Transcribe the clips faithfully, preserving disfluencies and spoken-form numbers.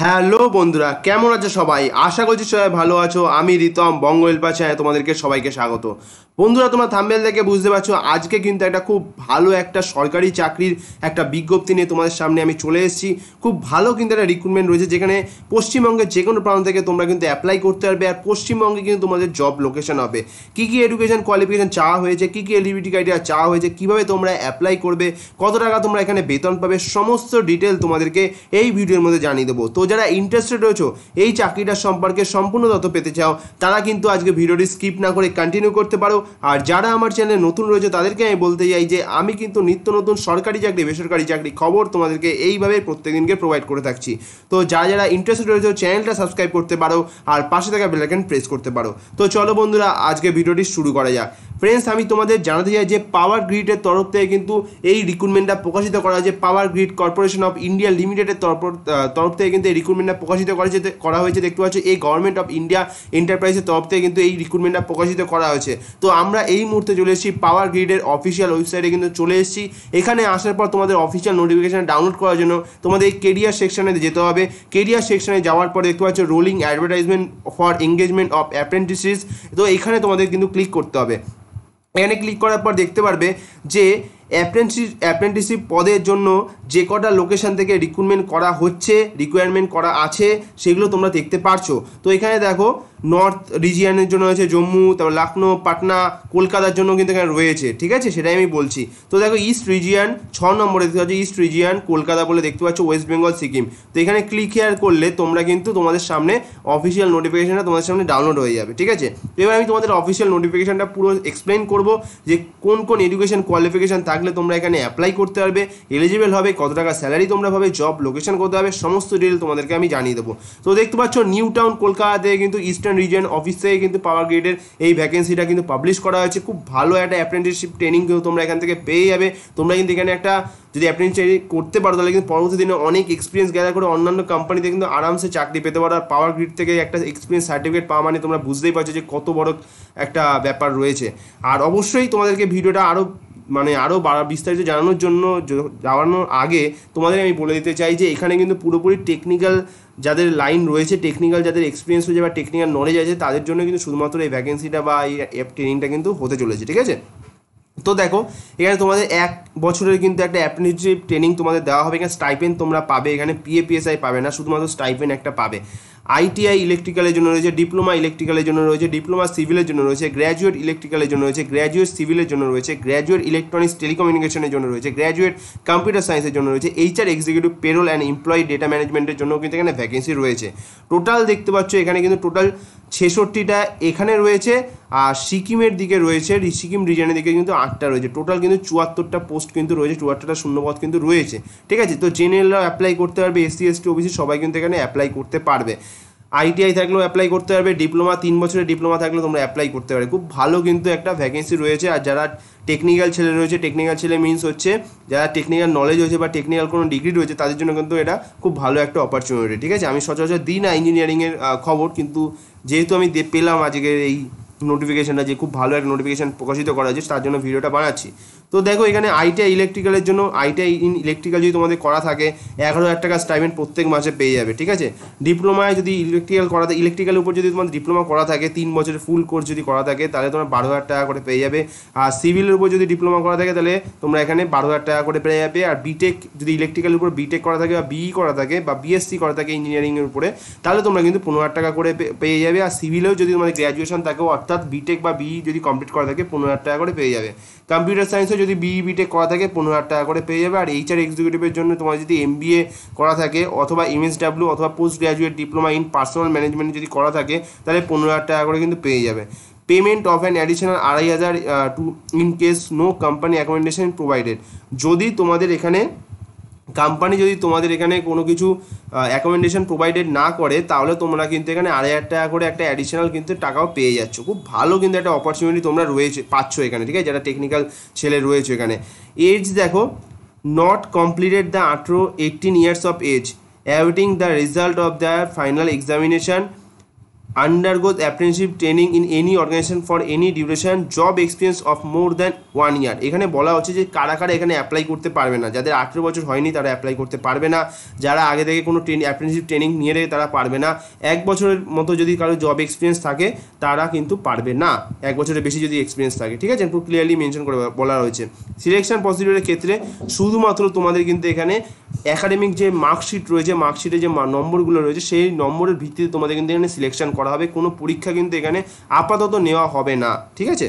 Hello বন্ধুরা, কেমন আছো সবাই? আশা করছি সবাই ভালো আছো। আমি রিতম বঙ্গ হেল্পার চ্যানেলে তোমাদেরকে সবাইকে স্বাগত। বন্ধুরা, তোমরা থাম্বনেল দেখে বুঝতে পারছো আজকে কিন্তু একটা খুব ভালো একটা সরকারি চাকরির একটা বিজ্ঞপ্তি নিয়ে তোমাদের সামনে আমি চলে এসেছি। খুব ভালো কিন্তু একটা রিক্রুটমেন্ট রয়েছে, যেখানে পশ্চিমবঙ্গের যে কোনো প্রান্ত থেকে তোমরা কিন্তু অ্যাপ্লাই করতে পারবে। আর পশ্চিমবঙ্গে কিন্তু তোমাদের জব লোকেশন হবে, কী কী এডুকেশন কোয়ালিফিকেশন চাওয়া হয়েছে, কী কী এলিজিবিলিটি ক্রাইটেরিয়া চাওয়া হয়েছে, কীভাবে তোমরা অ্যাপ্লাই করবে, কত টাকা তোমরা এখানে বেতন পাবে, সমস্ত ডিটেল তোমাদেরকে এই ভিডিওর মধ্যে জানিয়ে দেবো। তো যারা ইন্টারেস্টেড রয়েছো এই চাকরিটার সম্পর্কে সম্পূর্ণ তথ্য পেতে চাও, তারা কিন্তু আজকে ভিডিওটি স্কিপ না করে কন্টিনিউ করতে পারো। আর যারা আমার চ্যানেলে নতুন রয়েছে তাদেরকে আমি বলতে চাই যে আমি কিন্তু নিত্য নতুন সরকারি চাকরি বেসরকারি চাকরি খবর তোমাদেরকে এইভাবে প্রত্যেকদিনকে প্রোভাইড করে থাকছি। তো যারা যারা ইন্টারেস্টেড রয়েছে চ্যানেলটা সাবস্ক্রাইব করতে পারো আর পাশে থাকা বেল আইকন প্রেস করতে পারো। তো চলো বন্ধুরা, আজকে ভিডিওটি শুরু করা যাক। ফ্রেন্ডস, আমি তোমাদের জানাতে চাই যে পাওয়ার গ্রিডের তরফ থেকে কিন্তু এই রিক্রুটমেন্টটা প্রকাশিত করা হয়েছে। Power grid corporation of India লিমিটেডের তরফ তরফ থেকে কিন্তু এই রিক্রুটমেন্টটা প্রকাশিত করা হয়েছে করা হয়েছে দেখতে পাচ্ছ এই গভর্নমেন্ট অফ ইন্ডিয়া এন্টারপ্রাইজের তরফ থেকে কিন্তু এই রিক্রুটমেন্টটা প্রকাশিত করা হয়েছে। তো আমরা এই মুহূর্তে চলে এসেছি পাওয়ার গ্রিডের অফিসিয়াল ওয়েবসাইটে কিন্তু চলে এসেছি। এখানে আসার পর তোমাদের অফিসিয়াল নোটিফিকেশন ডাউনলোড করার জন্য তোমাদের এই কেরিয়ার সেকশনে যেতে হবে। কেরিয়ার সেকশনে যাওয়ার পরে দেখতে পাচ্ছ rolling advertisement for engagement of apprentices. তো এখানে তোমাদের কিন্তু ক্লিক করতে হবে। এখানে ক্লিক করার পর দেখতে পারবে যে অ্যাপ্রেন্টিস অ্যাপ্রেন্টিসশিপ পদের জন্য যে কটা লোকেশন থেকে রিক্রুটমেন্ট করা হচ্ছে, রিকোয়ারমেন্ট করা আছে, সেগুলো তোমরা দেখতে পারছো। তো এখানে দেখো নর্থ রিজিয়নের জন্য রয়েছে জম্মু, তারপর লখনৌ, পাটনা, কলকাতার জন্য কিন্তু এখানে রয়েছে, ঠিক আছে, সেটাই আমি বলছি। তো দেখো ইস্ট রিজিয়ন ছ নম্বরে দেখতে পাচ্ছ ইস্ট রিজিয়ন কলকাতা বলে দেখতে পাচ্ছ, ওয়েস্ট বেঙ্গল, সিকিম। তো এখানে ক্লিক হেয়ার করলে তোমরা কিন্তু তোমাদের সামনে অফিসিয়াল নোটিফিকেশনটা তোমাদের সামনে ডাউনলোড হয়ে যাবে, ঠিক আছে। এবার আমি তোমাদের অফিসিয়াল নোটিফিকেশনটা পুরো এক্সপ্লেন করবো যে কোন কোন এডুকেশন কোয়ালিফিকেশন থাকলে তোমরা এখানে অ্যাপ্লাই করতে পারবে, এলিজিবল হবে, কত টাকা স্যালারি তোমরা পাবে, জব লোকেশন করতে হবে, সমস্ত ডিটেল তোমাদেরকে আমি জানিয়ে দেবো। তো দেখতে পাচ্ছ নিউ টাউন কলকাতাতে কিন্তু ইস্টার্ন রিজিয়ন অফিস থেকে কিন্তু পাওয়ার গ্রিডের এই ভ্যাকেন্সিটা কিন্তু পাবলিশ করা হয়েছে। খুব ভালো একটা অ্যাপ্রেন্টিসশিপ ট্রেনিং কিন্তু তোমরা এখান থেকে পেয়ে যাবে। তোমরা কিন্তু এখানে একটা যদি অ্যাপ্রেন্টিস করতে পারো তাহলে কিন্তু পরবর্তী দিনে অনেক এক্সপিরিয়েন্স গ্যাদার করে অন্যান্য কোম্পানিতে কিন্তু আরামসে চাকরি পেতে পারো। আর পাওয়ার গ্রিড থেকে একটা এক্সপিরিয়েন্স সার্টিফিকেট পাওয়া মানে তোমরা বুঝতেই পারছো যে কত বড় একটা ব্যাপার রয়েছে। আর অবশ্যই তোমাদেরকে ভিডিওটা আরও মানে আরও বিস্তারিত জানানোর জন্য জানানোর আগে তোমাদের আমি বলে দিতে চাই যে এখানে কিন্তু পুরোপুরি টেকনিক্যাল যাদের লাইন রয়েছে, টেকনিক্যাল যাদের এক্সপিরিয়েন্স হয়েছে বা টেকনিক্যাল নলেজ আছে, তাদের জন্য কিন্তু শুধুমাত্র এই ভ্যাকেন্সিটা বা এই অ্যাপ ট্রেনিংটা কিন্তু হতে চলেছে, ঠিক আছে। তো দেখো এখানে তোমাদের এক বছরের কিন্তু একটা অ্যাপ্রেন্টিসশিপ ট্রেনিং তোমাদের দেওয়া হবে। এখানে স্টাইপেন্ড তোমরা পাবে, এখানে পিএ পিএসআই পাবে না, শুধুমাত্র স্টাইপেন্ড একটা পাবে। আইটিআই ইলেকট্রিক্যালের জন্য রয়েছে, ডিপ্লোমা ইলেকট্রিক্যালের জন্য রয়েছে, ডিপ্লোমা সিভিলের জন্য রয়েছে, গ্র্যাজুয়েট ইলেকট্রিক্যালের জন্য রয়েছে, গ্র্যাজুয়েট সিভিলের জন্য রয়েছে, গ্র্যাজুয়েট ইলেকট্রনিক্স টেলিকমিউনিকেশনের জন্য রয়েছে, গ্র্যাজুয়েট কম্পিউটার সায়েন্সের জন্য রয়েছে, HR executive payroll and employee data ম্যানেজমেন্টের জন্য কিন্তু এখানে ভ্যাকেন্সি রয়েছে। টোটাল দেখতে পাচ্ছ এখানে কিন্তু টোটাল ছেষট্টিটা এখানে রয়েছে। আর সিকিমের দিকে রয়েছে, সিকিম রিজনের দিকে কিন্তু আটটা রয়েছে। টোটাল কিন্তু চুয়াত্তরটা পোস্ট কিন্তু রয়েছে, চুয়াত্তরটা শূন্যপদ কিন্তু রয়েছে, ঠিক আছে। তো জেনারেলরাও অ্যাপ্লাই করতে পারবে, এসসি এসটি ওবিসি সবাই কিন্তু এখানে অ্যাপ্লাই করতে পারবে। আইটিআই থাকলেও অ্যাপ্লাই করতে পারবে, ডিপ্লোমা তিন বছরের ডিপ্লোমা থাকলেও তোমরা অ্যাপ্লাই করতে পারবে। খুব ভালো কিন্তু একটা ভ্যাকেন্সি রয়েছে। আর যারা টেকনিক্যাল ছেলে রয়েছে, টেকনিক্যাল ছেলে মিনস হচ্ছে যারা টেকনিক্যাল নলেজ হয়েছে বা টেকনিক্যাল কোনো ডিগ্রি রয়েছে, তাদের জন্য কিন্তু এটা খুব ভালো একটা অপরচুনিটি, ঠিক আছে। আমি সচরাচর দিই না ইঞ্জিনিয়ারিংয়ের খবর, কিন্তু যেহেতু আমি পেলাম আজকের এই নোটিফিকেশানটা যে খুব ভালো একটা নোটিফিকেশান প্রকাশিত করা হয়েছে, তার জন্য ভিডিওটা বানাচ্ছি। তো দেখো এখানে আইটিআই ইলেকট্রিক্যালের জন্য আইটিআই ইন ইলেকট্রিক্যাল যদি তোমাদের করা থাকে এগারো হাজার টাকা স্টাইপেন্ড প্রত্যেক মাসে পেয়ে যাবে, ঠিক আছে। ডিপ্লোমায় যদি ইলেকট্রিক্যাল করা থাকে, ইলেকট্রিক্যালের উপর যদি তোমাদের ডিপ্লোমা করা থাকে, তিন বছরের ফুল কোর্স যদি করা থাকে, তাহলে তোমরা বারো হাজার টাকা করে পেয়ে যাবে। আর সিভিলের উপর যদি ডিপ্লোমা করা থাকে তাহলে তোমরা এখানে বারো হাজার টাকা করে পেয়ে যাবে। আর বিটেক যদি ইলেকট্রিক্যালের উপর বিটেক করা থাকে বা বিই করা থাকে বা বিএসসি করা থাকে ইঞ্জিনিয়ারিংয়ের উপরে, তাহলে তোমরা কিন্তু পনেরো হাজার টাকা করে পেয়ে যাবে। আর সিভিলেও যদি তোমাদের গ্র্যাজুয়েশন থাকে, অর্থাৎ বিটেক বা বিই যদি কমপ্লিট করা থাকে, পনেরো হাজার টাকা করে পেয়ে যাবে। কম্পিউটার সায়েন্সে যদি বিই বিটেক করা থাকে পনেরো হাজার টাকা করে পেয়ে যাবে। আর এইচআর এক্সিকিউটিভের জন্য তোমার যদি এমবিএ করা থাকে অথবা এমএসডাব্লিউ অথবা post graduate diploma in personnel management যদি করা থাকে, তাহলে পনেরো হাজার টাকা করে কিন্তু পেয়ে যাবে। পেমেন্ট অফ অ্যান অ্যাডিশনাল আড়াই হাজার to in case no company accommodation provided. যদি তোমাদের এখানে কোম্পানি যদি তোমাদের এখানে কোনো কিছু অ্যাকোমোডেশন প্রোভাইডেড না করে, তাহলে তোমরা কিন্তু এখানে আড়াই হাজার টাকা করে একটা অ্যাডিশনাল কিন্তু টাকাও পেয়ে যাচ্ছ। খুব ভালো কিন্তু একটা অপরচুনিটি তোমরা রয়েছে পাচ্ছ এখানে, ঠিক আছে, যারা টেকনিক্যাল ছেলে রয়েছে এখানে। এজ দেখো নট কমপ্লিটেড দ্য আঠেরো eighteen years of age awaiting the result of the final examination undergoes apprenticeship training in any organization for any duration, job experience of more than one year। এখানে বলা হচ্ছে যে কারা কারা এখানে apply করতে পারবে না, যাদের আঠেরো বছর হয়নি তারা অ্যাপ্লাই করতে পারবে না, যারা আগে থেকে কোনো ট্রেন অ্যাপ্রেন্টিসশিপ ট্রেনিং নিয়ে রেখে তারা পারবে না, এক বছরের মতো যদি কারো জব এক্সপিরিয়েন্স থাকে তারা কিন্তু পারবে না, এক বছরের বেশি যদি এক্সপিরিয়েন্স থাকে, ঠিক আছে, পুরো ক্লিয়ারলি মেনশন করে বলা রয়েছে। সিলেকশন প্রসিডিউরের ক্ষেত্রে শুধুমাত্র তোমাদের কিন্তু এখানে একাডেমিক যে মার্কশিট রয়েছে, মার্কশিটে যে নম্বরগুলো রয়েছে সেই নম্বরের ভিত্তিতে তোমাদের কিন্তু এখানে সিলেকশন করা হবে, কোনো পরীক্ষা কিন্তু এখানে আপাতত নেওয়া হবে না, ঠিক আছে।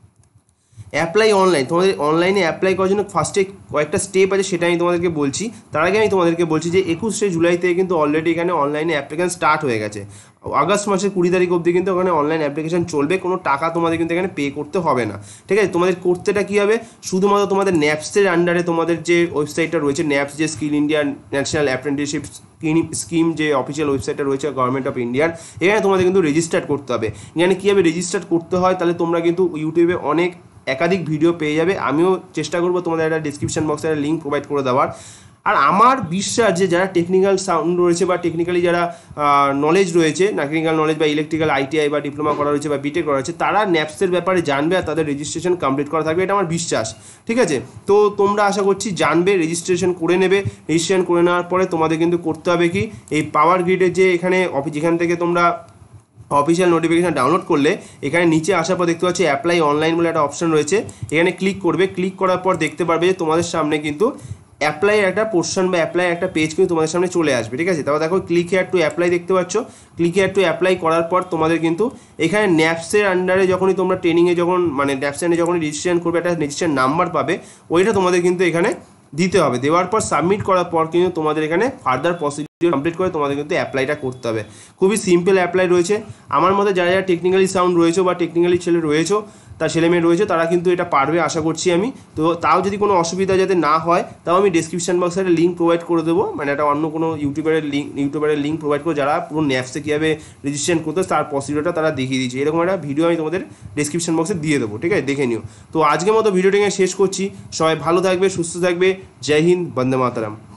অ্যাপ্লাই অনলাইন, তোমাদের অনলাইনে অ্যাপ্লাই করার জন্য ফার্স্টে কয়েকটা স্টেপ আছে সেটা আমি তোমাদেরকে বলছি। তার আগে আমি তোমাদেরকে বলছি যে একুশে জুলাই থেকে কিন্তু অলরেডি এখানে অনলাইনে অ্যাপ্লিকেশন স্টার্ট হয়ে গেছে, আগস্ট মাসের কুড়ি তারিখ অবধি কিন্তু ওখানে অনলাইন অ্যাপ্লিকেশন চলবে, কোনো টাকা তোমাদের কিন্তু এখানে পে করতে হবে না, ঠিক আছে। তোমাদের করতেটা কী হবে, শুধুমাত্র তোমাদের ন্যাপসের আন্ডারে তোমাদের যে ওয়েবসাইটটা রয়েছে, ন্যাপস যে skill India national apprenticeship scheme যে অফিসিয়াল ওয়েবসাইটটা রয়েছে গভর্নমেন্ট অফ ইন্ডিয়ার, এখানে তোমাদের কিন্তু রেজিস্টার করতে হবে। এখানে কীভাবে রেজিস্টার করতে হয়, তাহলে তোমরা কিন্তু ইউটিউবে অনেক একাধিক ভিডিও পেয়ে যাবে, আমিও চেষ্টা করবো তোমাদের একটা ডিসক্রিপশন বক্সে একটা লিঙ্ক প্রোভাইড করে দেওয়ার। আর আমার বিশ্বাস যে যারা টেকনিক্যাল সাউন্ড রয়েছে বা টেকনিক্যালি যারা নলেজ রয়েছে, টেকনিক্যাল নলেজ বা ইলেকট্রিক্যাল আইটিআই বা ডিপ্লোমা করা রয়েছে বা বিটেক করা রয়েছে, তারা ন্যাপসের ব্যাপারে জানবে আর তাদের রেজিস্ট্রেশন কমপ্লিট করা থাকবে, এটা আমার বিশ্বাস, ঠিক আছে। তো তোমরা আশা করছি জানবে, রেজিস্ট্রেশন করে নেবে। রেজিস্ট্রেশন করে নেওয়ার পরে তোমাদের কিন্তু করতে হবে কি, এই পাওয়ার গ্রিডের যে এখানে অফিস, যেখান থেকে তোমরা অফিসিয়াল নোটিফিকেশান ডাউনলোড করলে এখানে নিচে আসার পর দেখতে পাচ্ছি অ্যাপ্লাই অনলাইন বলে একটা অপশন রয়েছে, এখানে ক্লিক করবে। ক্লিক করার পর দেখতে পারবে যে তোমাদের সামনে কিন্তু অ্যাপ্লাইয়ের একটা পোর্শন বা অ্যাপ্লাই একটা পেজ কিন্তু তোমাদের সামনে চলে আসবে, ঠিক আছে। তারপর দেখো ক্লিক হেয়ার টু অ্যাপ্লাই দেখতে পাচ্ছ, ক্লিক হেয়ার টু অ্যাপ্লাই করার পর তোমাদের কিন্তু এখানে ন্যাপসের আন্ডারে যখনই তোমরা ট্রেনিংয়ে যখন মানে ন্যাপসের আন্ডারে যখনই রেজিস্ট্রেশন করবে একটা রেজিস্ট্রেশন নাম্বার পাবে, ওইটা তোমাদের কিন্তু এখানে দিতে হবে। দেওয়ার পর সাবমিট করার পর কিন্তু তোমাদের এখানে ফার্দার প্রসিডিউর কমপ্লিট করে তোমাদের কিন্তু অ্যাপ্লাইটা করতে হবে। খুবই সিম্পল অ্যাপ্লাই রয়েছে। আমার মতে যারা যারা টেকনিক্যালি সাউন্ড রয়েছে বা টেকনিক্যালি ছেলে রয়েছে, তার ছেলে মেয়ে রয়েছে, তারা কিন্তু এটা পারবে আশা করছি আমি। তো তাও যদি কোনো অসুবিধা যাতে না হয়, তাও আমি ডিসক্রিপশন বক্সে একটা লিঙ্ক প্রোভাইড করে দেবো, মানে একটা অন্য কোনো ইউটিউবারের লিঙ্ক ইউটিউবারের লিঙ্ক প্রোভাইড করে যারা পুরো ন্যাপসে কীভাবে রেজিস্ট্রেশন করতে তার প্রসিডিউরটা তারা দেখিয়ে দিচ্ছে, এরকম একটা ভিডিও আমি তোমাদের ডিসক্রিপশন বক্সে দিয়ে দেবো, ঠিক আছে, দেখে নিও। তো আজকের মতো ভিডিওটাকে শেষ করছি। সবাই ভালো থাকবে, সুস্থ থাকবে। জয় হিন্দ, বন্দে মাতরম।